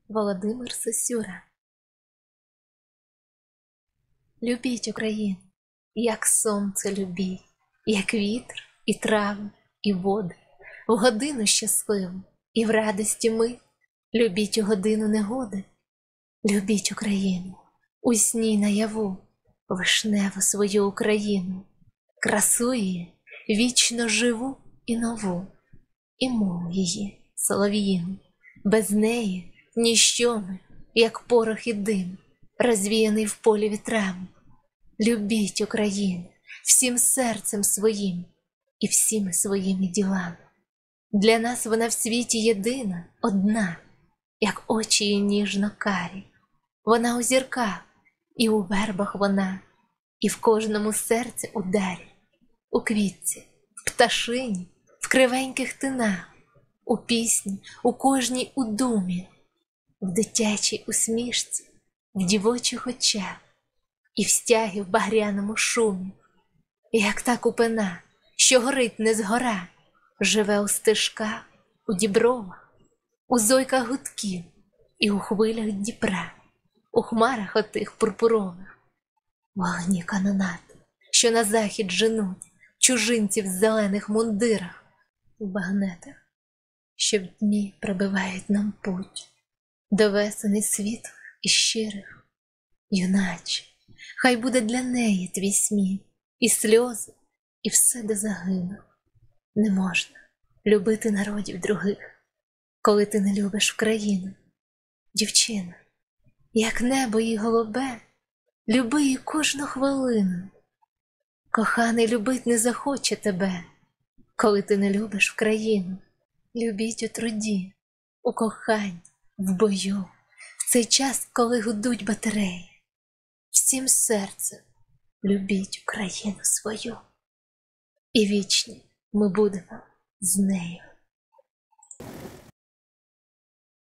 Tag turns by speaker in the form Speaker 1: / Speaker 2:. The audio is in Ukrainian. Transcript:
Speaker 1: Володимир Сосюра. Любіть Україну, як сонце любіть, як вітер і трави, і води, в годину щасливу і в радості ми, любіть у годину негоди. Любіть Україну, у сні наяву, вишневу свою Україну, красу її вічно живу і нову, і мову її солов'їну. Без неї ніщо ми, як порох і дим, розвіяний в полі вітрами. Любіть Україну всім серцем своїм і всіми своїми ділами. Для нас вона в світі єдина, одна, як очі її ніжно карі. Вона у зірках, і у вербах вона, і в кожному серці ударі, у квітці, в пташині, в кривеньких тинах, у пісні, у кожній у думі, в дитячій усмішці, в дівочих очах і в стягі в багряному шумі. Як та купина, що горить не згора, живе у стежках, у дібровах, у зойках гудків і у хвилях Дніпра, у хмарах отих пурпурових. Вогні канонат, що на захід женуть чужинців в зелених мундирах, у багнетах, що в дні пробивають нам путь до весени світлих і щирих. Юначе, хай буде для неї твій сміх, і сльози, і все до загину. Не можна любити народів других, коли ти не любиш Україну. Дівчина, як небо їй голубе, люби її кожну хвилину. Коханий любить не захоче тебе, коли ти не любиш Україну. Любіть у труді, у коханні, в бою, в цей час, коли гудуть батареї. Всім серцем любіть Україну свою, і вічні ми будемо з нею.